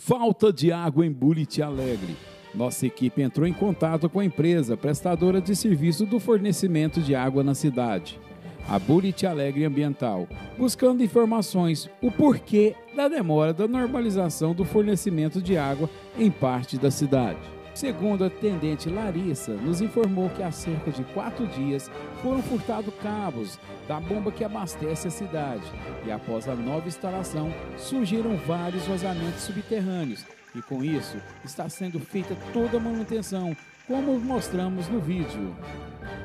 Falta de água em Buriti Alegre. Nossa equipe entrou em contato com a empresa prestadora de serviço do fornecimento de água na cidade, a Buriti Alegre Ambiental, buscando informações o porquê da demora da normalização do fornecimento de água em parte da cidade. Segundo a atendente Larissa, nos informou que há cerca de 4 dias foram furtados cabos da bomba que abastece a cidade e após a nova instalação surgiram vários vazamentos subterrâneos e com isso está sendo feita toda a manutenção, como mostramos no vídeo.